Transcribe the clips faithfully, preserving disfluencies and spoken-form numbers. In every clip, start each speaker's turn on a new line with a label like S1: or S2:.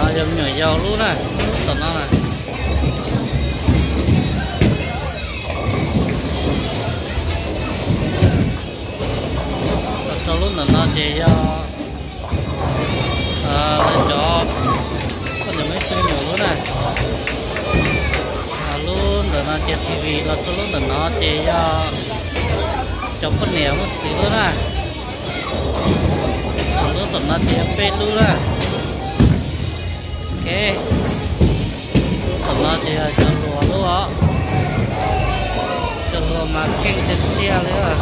S1: nó giống nhỏ dầu luôn nè, tụi nó nè. Tụi luôn là nó chỉ do lên cho con được mấy phim nữa luôn nè. Luôn rồi nó chơi tivi là tụi luôn là nó chỉ do trong con nẻo một xíu nữa nè. Lúc tụi nó chơi phê luôn nè. Ok, tụi nó chơi cho lúa luôn á, cho lúa mà kênh trên tia nữa.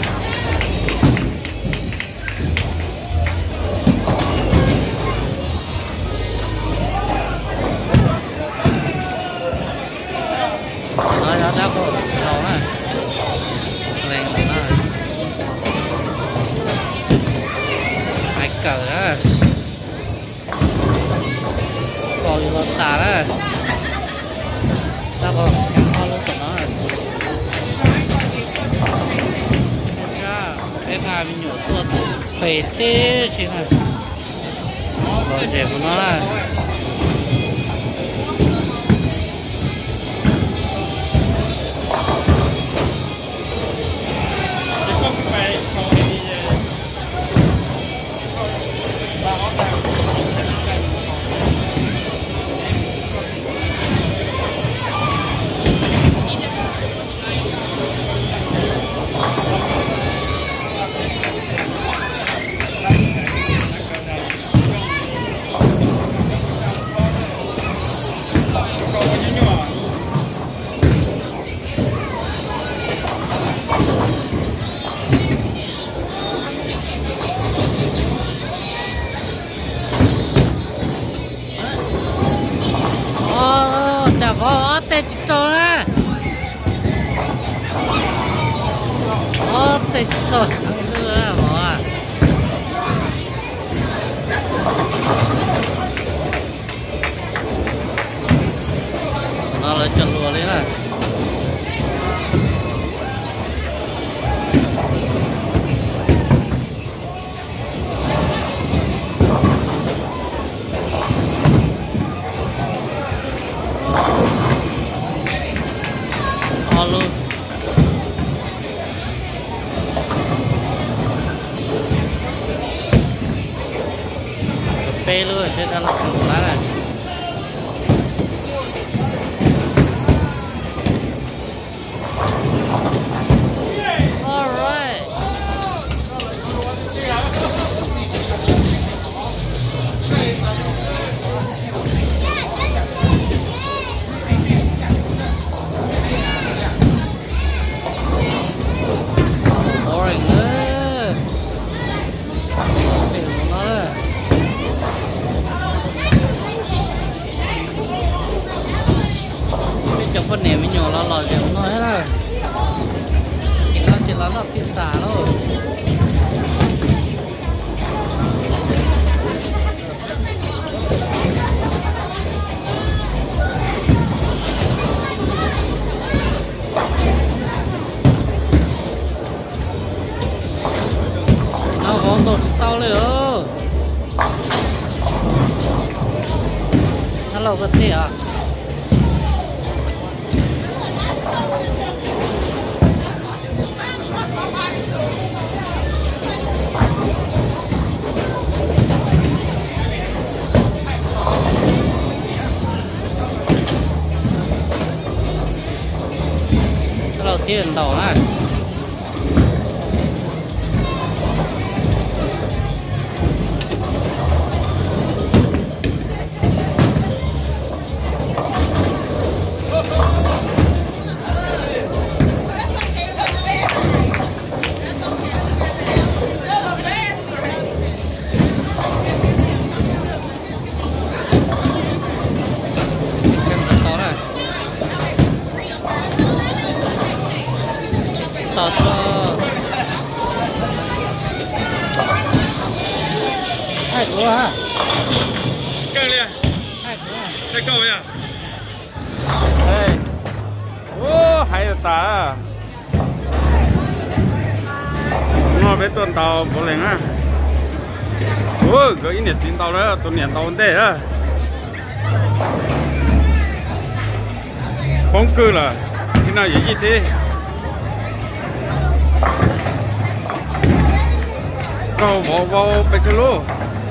S1: Nó đã đã có đầu nè, lên tụi nó rồi. Ai cờ đó. Coi lợn tà đó, sao còn em coi luôn tụi nó rồi. Cái gà mình nhổ tuột phê tê chứ này, rồi để của nó này. Có tê chích trâu nè, có tê chích trâu, ăn nữa là bỏ à. Nó lấy chân lùa lên nè. Luôn phê luôn, thế ra là khủng lá này. Alright. Con này mới nhỏ nó lòi đều nói hết rồi. Thì nó chỉ là nó pizza thôi. Nó có đồ tao nữa. Hello, vật gì à? Đầu tiên đầu này. Hai cửa hả?
S2: Căng đi.
S1: Hai cửa à?
S2: Đây câu nha. Đây. Ô, hay là ta. Nó bé tuần tàu bố lên á. Ôi, cái này chín tàu đó, tuần nhện tàu vấn đề á. Phóng cư là thế nào vậy gì thế? Cầu bỏ vào bê chô lô.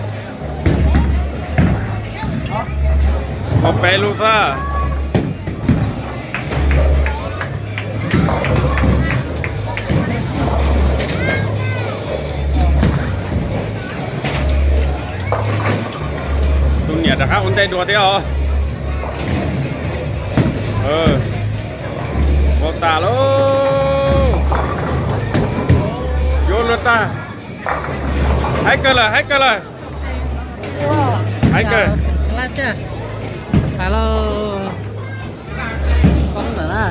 S2: Bỏ bê lô ra. Dunia dah kan untai dua dia. Ừ. Một tà lô. Vô luôn ta. Hãy cơ là, hãy cơ là. Hãy cơ.
S1: Lát chưa? Hello. Không nữa à.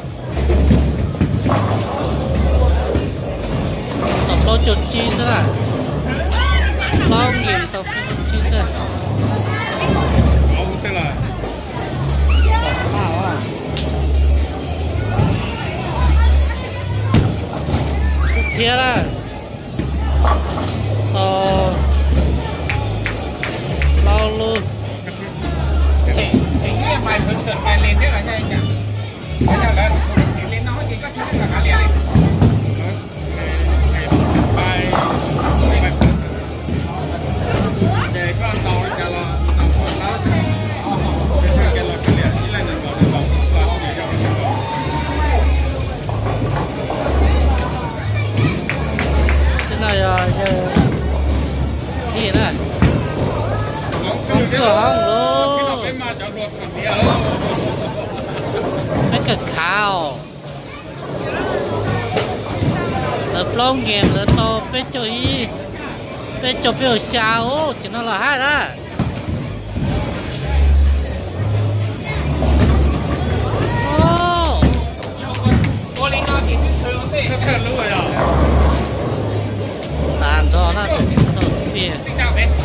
S1: Tập lô chuột chi nữa à. Bao nghìn tập chuột chi nữa.
S2: Ông tên là.
S1: Bảo à. Thế là ờ lâu luôn
S3: thì thì cái bài thực sự bài liền thế là sao anh nhỉ? Thế nào là thì lên nói thì có sao là cả liền bài bài để con tàu cho lo tàu con nó cái cái là cái liền như là nó gọi là và không để cho cái đó
S1: thế này giờ gì này không cửa không luôn cái cực khao ở lâu nghèo ở to bên chỗ y bên chỗ biểu sao chỉ nó là hai đó
S3: cô lên nó thì thường thế thường luôn rồi đó
S1: tàn cho nó nó bia
S3: xin chào bé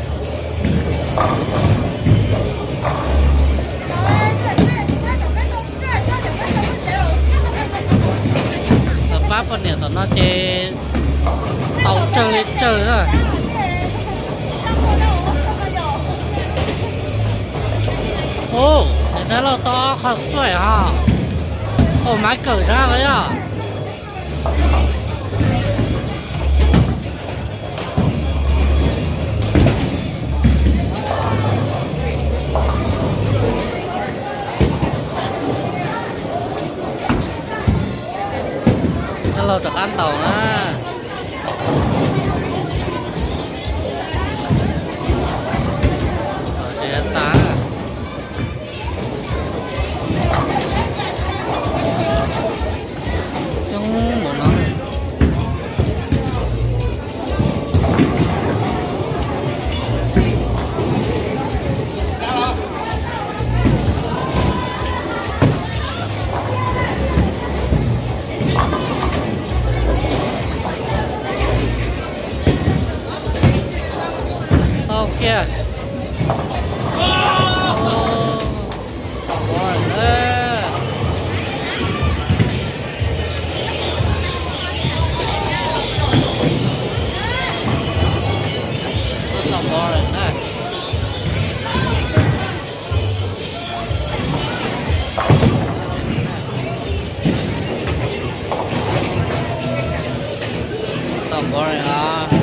S1: ở pháp bên này nó chơi tàu chơi chơi rồi ô thế là to khó sưởi ha ô máy cởi ra vậy à hello được ăn tàu á ở trên tá trong một nó kia boring ah